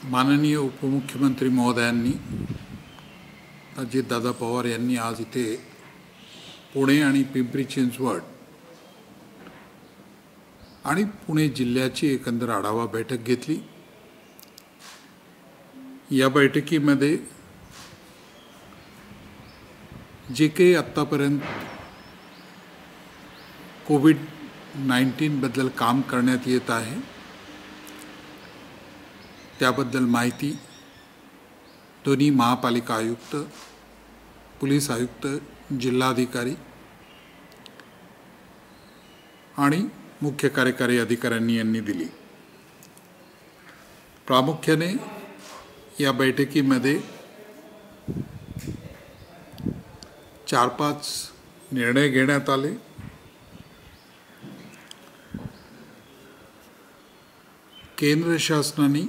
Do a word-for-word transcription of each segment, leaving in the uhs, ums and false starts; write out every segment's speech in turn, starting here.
माननीय उपमुख्यमंत्री महोदयांनी अजितदादा पवार यांनी आज इथे पुणे आणि पिंपरी चिंचवड आणि पुणे जिल्ह्याची एकंदर आढावा बैठक घेतली। या बैठकीमध्ये जे काही आतापर्यंत कोविड नाइन्टीन बद्दल काम करण्यात येत आहे त्याबद्दल माहिती दोन्ही महापालिका आयुक्त, पोलीस आयुक्त, जिल्हाधिकारी आणि मुख्य कार्यकारी अधिकाऱ्यांनी यांनी दिली। प्रामुख्याने या बैठकीमध्ये चार पाच निर्णय घेण्यात आले। केंद्र शासनाने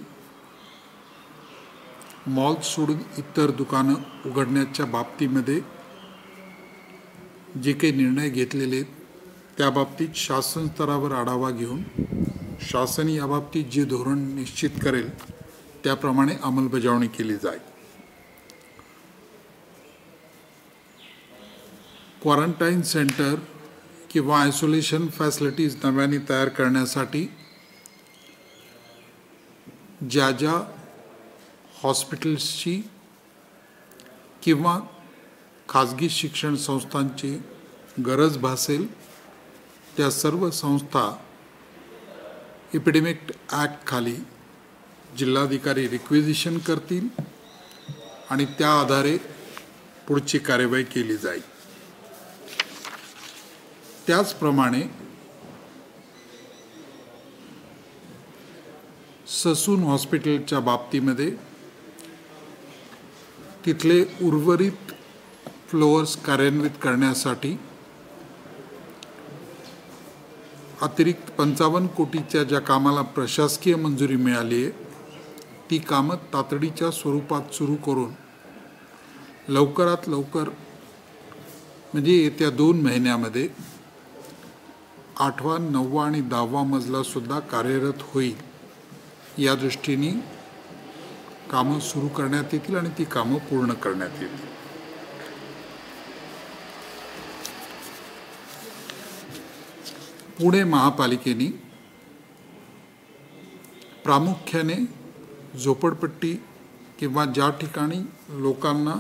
मॉल सोडून इतर दुकानं उघडण्याच्या बाबतीमध्ये जे काही निर्णय घेतलेले त्या बाबतीत शासन स्तरावर आढावा घेऊन शासन या बाबतीत जे धोरण निश्चित करेल त्याप्रमाणे अंमलबजावणी केली जाईल। क्वारंटाईन सेंटर किंवा आयसोलेशन फॅसिलिटीज नव्याने तयार करण्यासाठी ज्या ज्या हॉस्पिटल्सची किंवा खाजगी शिक्षण संस्थांची गरज भासेल त्या सर्व संस्था एपिडेमिक ॲक्ट खाली जिल्हाधिकारी रिक्विजिशन करतील आणि त्या आधारे पुढची कार्यवाही केली जाईल। त्याचप्रमाणे ससून हॉस्पिटलच्या बाबतीमध्ये तिथले उर्वरित फ्लोअर्स कार्यान्वित करण्यासाठी अतिरिक्त पंचावन्न कोटीच्या ज्या कामाला प्रशासकीय मंजुरी मिळाली आहे ती कामं तातडीच्या स्वरूपात सुरू करून लवकरात लवकर म्हणजे येत्या दोन महिन्यामध्ये आठवा, नववा आणि दहावा मजला सुद्धा कार्यरत होईल या दृष्टीने कामं सुरू करण्यात येतील आणि ती कामं पूर्ण करण्यात येतील। पुणे महापालिकेने प्रामुख्याने झोपडपट्टी किंवा ज्या ठिकाणी लोकांना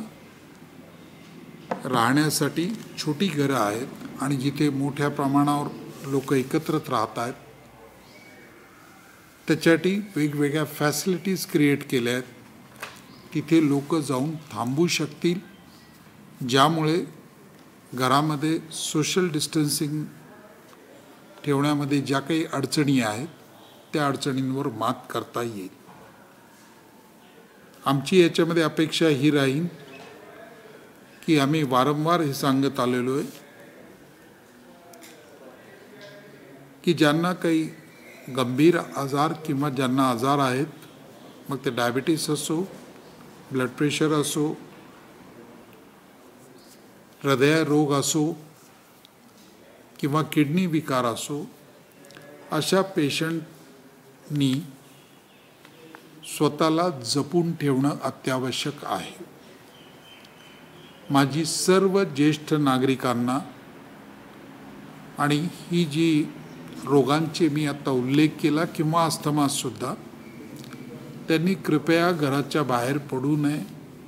राहण्यासाठी छोटी घरं आहेत आणि जिथे मोठ्या प्रमाणावर लोक एकत्रित राहत आहेत त्यासाठी वेगवेगळ्या फॅसिलिटीज क्रिएट केल्या आहेत। तिथे लोक जाऊन थांबू शकतील ज्यामुळे घरामध्ये सोशल डिस्टन्सिंग ठेवण्यामध्ये ज्या काही अडचणी आहेत त्या अडचणींवर मात करता येईल। आमची याच्यामध्ये अपेक्षा ही राहील की आम्ही वारंवार हे सांगत आलेलो आहे की ज्यांना काही गंभीर आजार किंवा ज्यांना आजार आहेत मग ते डायबिटीस असो, ब्लड प्रेशर असो, हृदय रोग असो किंवा किडनी विकार असो अशा पेशंटनी स्वतःला जपून ठेवणं अत्यावश्यक आहे। माझी सर्व ज्येष्ठ नागरिकांना आणि ही जी रोगांचे मी आता उल्लेख केला किंवा अस्थमा सुद्धा त्यांनी कृपया घराच्या बाहेर पडू नये।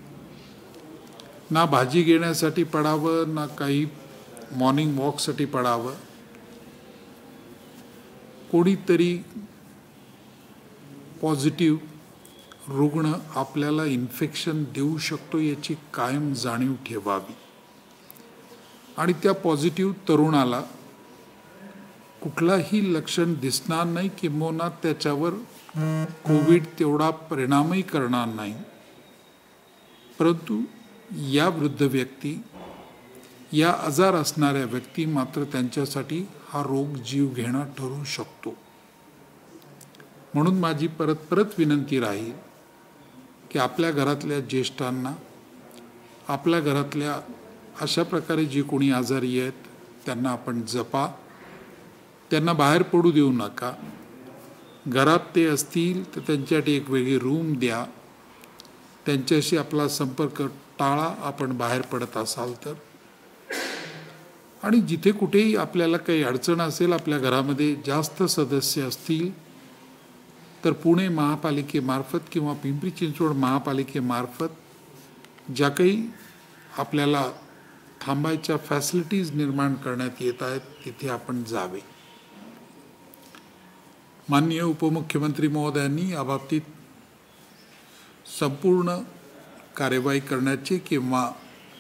ना भाजी घेण्यासाठी पडावं ना काही मॉर्निंग वॉकसाठी पडावं। कोणीतरी पॉझिटिव्ह रुग्ण आपल्याला इन्फेक्शन देऊ शकतो याची कायम जाणीव ठेवावी आणि त्या पॉझिटिव्ह तरुणाला कुठलाही लक्षण दिसणार नाही किंबहुना त्याच्यावर कोविड तेवढा परिणामही करणार नाही, परंतु या वृद्ध व्यक्ती या आजार असणाऱ्या व्यक्ती मात्र त्यांच्यासाठी हा रोग जीव घेणा ठरू शकतो। म्हणून माझी परत परत विनंती राहील की आपल्या घरातल्या ज्येष्ठांना, आपल्या घरातल्या अशा प्रकारे जे कोणी आजारी आहेत त्यांना आपण जपा, त्यांना बाहेर पडू देऊ नका। घरात ते असतील तर त्यांच्यासाठी एक वेगळी रूम द्या, त्यांच्याशी आपला संपर्क टाळा आपण बाहेर पडत असाल तर. आणि जिथे कुठेही आपल्याला काही अडचण असेल, आपल्या घरामध्ये जास्त सदस्य असतील तर पुणे महापालिकेमार्फत किंवा पिंपरी चिंचवड महापालिकेमार्फत ज्या काही आपल्याला थांबायच्या फॅसिलिटीज निर्माण करण्यात येत आहेत तिथे आपण जावे. माननीय उपमुख्यमंत्री महोदयांनी याबाबतीत संपूर्ण कार्यवाही करण्याचे किंवा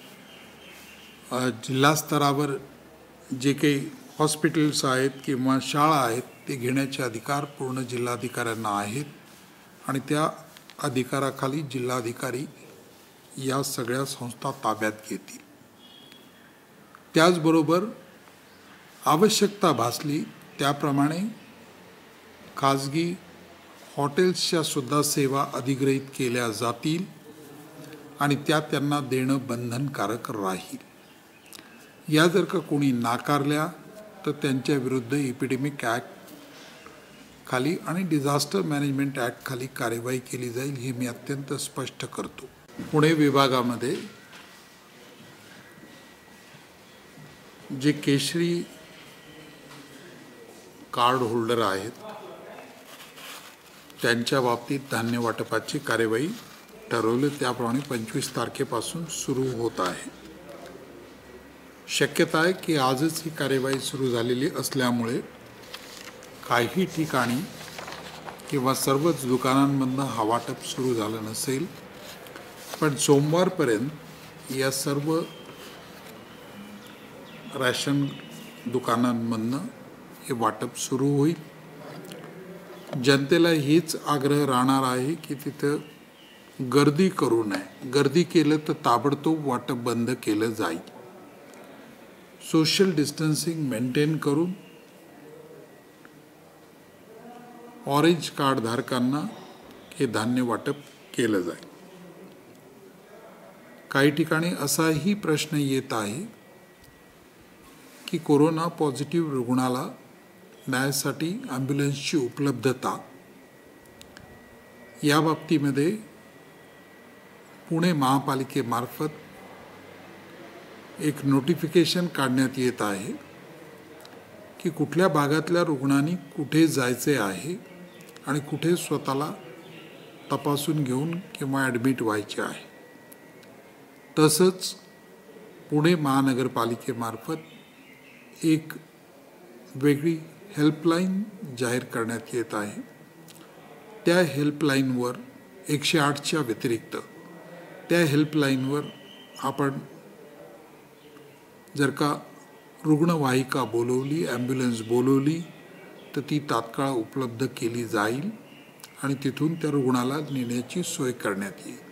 जिल्हा स्तरावर जे काही हॉस्पिटल्स आहेत किंवा शाळा आहेत ते घेण्याचे अधिकार पूर्ण जिल्हाधिकाऱ्यांना आहेत आणि त्या अधिकाराखाली जिल्हाधिकारी या सगळ्या संस्था ताब्यात घेतील. त्याचबरोबर आवश्यकता भासली त्याप्रमाणे खाजगी हॉटेल्सच्या सुद्धा सेवा अधिग्रहित केल्या जातील आणि त्या त्यांना देणं बंधनकारक राहील. या जर का कोणी नाकारल्या तर त्यांच्या विरुद्ध एपिडेमिक ॲक्ट खाली आणि डिझास्टर मॅनेजमेंट ॲक्ट खाली कार्यवाही केली जाईल, हे मी अत्यंत स्पष्ट करतो. पुणे विभागामध्ये जे केशरी कार्ड होल्डर आहेत त्यांच्या बाबतीत धान्य वाटपाची कार्यवाही ठरवली त्याप्रमाणे पंचवीस तारखेपासून सुरू होत आहे. शक्यता आहे की आजच ही कार्यवाही सुरू झालेली असल्यामुळे काही ठिकाणी किंवा सर्वच दुकानांमधनं हा वाटप सुरू झालं नसेल, पण सोमवारपर्यंत या सर्व रॅशन दुकानांमधनं हे वाटप सुरू होईल. जनतेला हेच आग्रह राहणार आहे की तिथं गर्दी करू नये. गर्दी केलं तर ताबडतोब वाटप बंद केलं जाईल. सोशल डिस्टन्सिंग मेंटेन करून ऑरेंज कार्ड धारकांना हे धान्य वाटप केलं जाईल. काही ठिकाणी असाही प्रश्न येत आहे की कोरोना पॉझिटिव्ह रुग्णाला न्यायासाठी ॲम्ब्युलन्सची उपलब्धता या बाबतीमध्ये पुणे महापालिकेमार्फत एक नोटिफिकेशन काढण्यात येत आहे की कुठल्या भागातल्या रुग्णांनी कुठे जायचे आहे आणि कुठे स्वतःला तपासून घेऊन किंवा ॲडमिट व्हायचे आहे. तसंच पुणे महानगरपालिकेमार्फत एक वेगळी हेल्पलाईन जाहीर करण्यात येत आहे. त्या हेल्पलाईनवर एकशे आठच्या व्यतिरिक्त त्या हेल्पलाईनवर आपण जर का रुग्णवाहिका बोलवली, ॲम्ब्युलन्स बोलवली तर ती तात्काळ उपलब्ध केली जाईल आणि तिथून त्या रुग्णाला नेण्याची सोय करण्यात येईल.